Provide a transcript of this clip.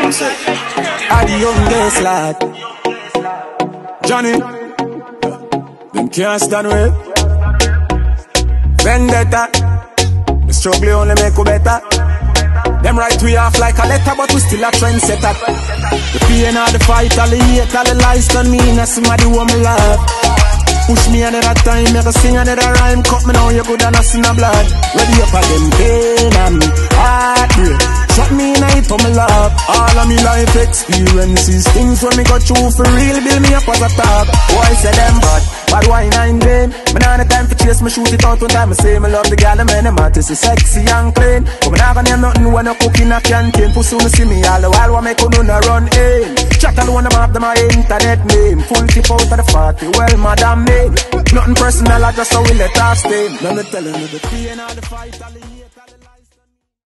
I the youngest lad, Johnny. Them can't stand with vendetta. The struggle only make you better. Them write we off like a letter, but we still a trendsetter. The pain of the fight, all the hate, all the lies done me, and somebody who me love. Push me another time, make a sing another rhyme. Cut me now, you good and a sin of blood. Ready up for them pain and me heartbreak. Shot me in a hit for me love. All of me life experiences, things when me got through for real, build me up as a top. Boy say them bad why nine game. Me nah the time for chase, me shoot it out one time. Me say me love the gal, man, them artists is sexy and clean. But me nah gonna name nothing when I cook in a canteen. Pussy when see me all the while, what make you do no run in. Chat alone, them have them my internet name. Full clip out of the party, well madam me. Nothing personal, I just how we let us stay. Let me tell you the pain of the fight.